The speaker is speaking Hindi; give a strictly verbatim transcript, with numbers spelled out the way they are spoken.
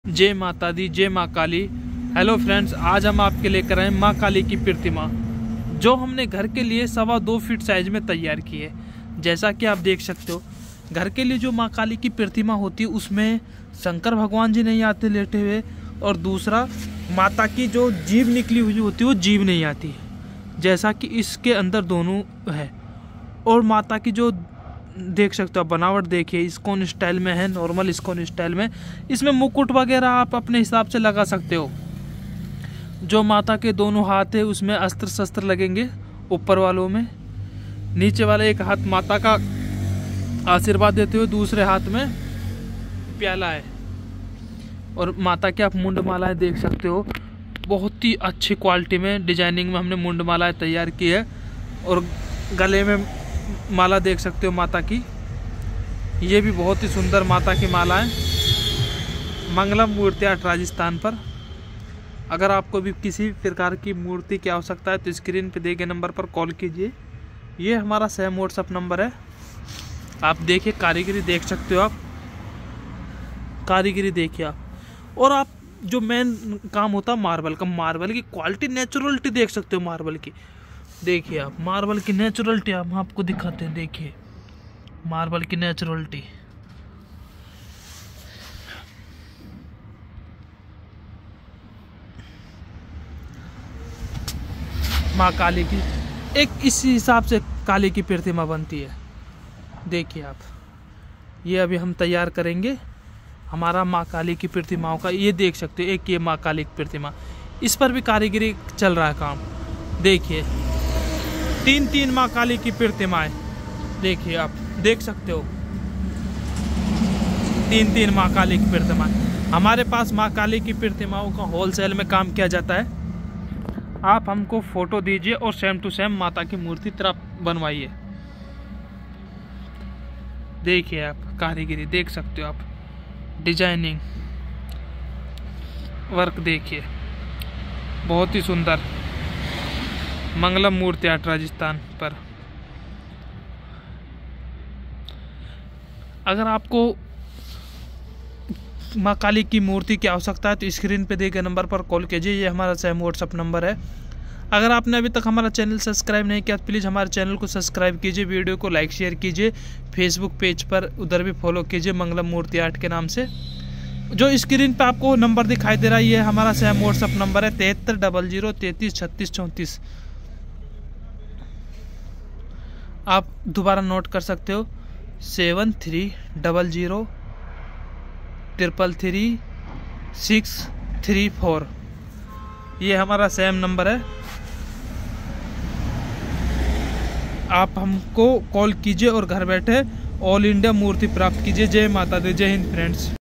जय माता दी, जय माँ काली। हेलो फ्रेंड्स, आज हम आपके लेकर आए माँ काली की प्रतिमा, जो हमने घर के लिए सवा दो फीट साइज में तैयार की है। जैसा कि आप देख सकते हो, घर के लिए जो माँ काली की प्रतिमा होती है उसमें शंकर भगवान जी नहीं आते लेटे हुए, और दूसरा माता की जो जीभ निकली हुई होती है वो जीभ नहीं आती है, जैसा कि इसके अंदर दोनों है। और माता की जो देख सकते हो बनावट देखिए, इस्कॉन स्टाइल में है, नॉर्मल इस्कॉन स्टाइल में। इसमें मुकुट वगैरह आप अपने हिसाब से लगा सकते हो। जो माता के दोनों हाथ है उसमें अस्त्र शस्त्र लगेंगे, ऊपर वालों में। नीचे वाले एक हाथ माता का आशीर्वाद देते हुए, दूसरे हाथ में प्याला है। और माता की आप मुंड मालाएं देख सकते हो, बहुत ही अच्छी क्वालिटी में डिजाइनिंग में हमने मुंड मालाएं तैयार की है। और गले में माला देख सकते हो माता की, ये भी बहुत ही सुंदर माता की माला है। मंगलम मूर्ति आर्ट राजस्थान पर। अगर आपको भी किसी प्रकार की मूर्ति की आवश्यकता है तो स्क्रीन पे दिए गए नंबर पर कॉल कीजिए। ये हमारा सेम व्हाट्सअप नंबर है। आप देखिए, कारीगरी देख सकते हो, आप कारीगरी देखिए आप। और आप जो मेन काम होता है मार्बल का, मार्बल की क्वालिटी, नेचुरलिटी देख सकते हो मार्बल की। देखिए आप, मार्बल की नेचुरलिटी हम आपको दिखाते हैं। देखिए मार्बल की नेचुरलिटी, माँ काली की एक इस हिसाब से काली की प्रतिमा बनती है। देखिए आप, ये अभी हम तैयार करेंगे हमारा माँ काली की प्रतिमाओं का। ये देख सकते हो, एक ये माँ काली की प्रतिमा, इस पर भी कारीगरी चल रहा है काम। देखिए तीन तीन माँ काली की प्रतिमाएं, देखिए आप देख सकते हो, तीन तीन माँ काली की प्रतिमाएं। हमारे पास माँ काली की प्रतिमाओं का होलसेल में काम किया जाता है। आप हमको फोटो दीजिए और सेम टू सेम माता की मूर्ति तरह बनवाइए। देखिए आप, कारीगरी देख सकते हो आप, डिजाइनिंग वर्क देखिए, बहुत ही सुंदर। मंगलम मूर्ति आर्ट राजस्थान पर। अगर आपको माँ काली की मूर्ति की आवश्यकता है तो स्क्रीन पे दिए गए नंबर पर कॉल कीजिए। ये हमारा सेम व्हाट्सअप नंबर है। अगर आपने अभी तक हमारा चैनल सब्सक्राइब नहीं किया तो प्लीज़ हमारे चैनल को सब्सक्राइब कीजिए, वीडियो को लाइक शेयर कीजिए, फेसबुक पेज पर उधर भी फॉलो कीजिए मंगलम मूर्ति आर्ट के नाम से। जो स्क्रीन पे आपको नंबर दिखाई दे रहा है, ये हमारा सेम व्हाट्सअप नंबर है, तिहत्तर डबल जीरो तैंतीस छत्तीस चौंतीस। आप दोबारा नोट कर सकते हो, seven three double zero triple three six three four. ये हमारा सेम नंबर है। आप हमको कॉल कीजिए और घर बैठे ऑल इंडिया मूर्ति प्राप्त कीजिए। जय माता दी, जय हिंद फ्रेंड्स।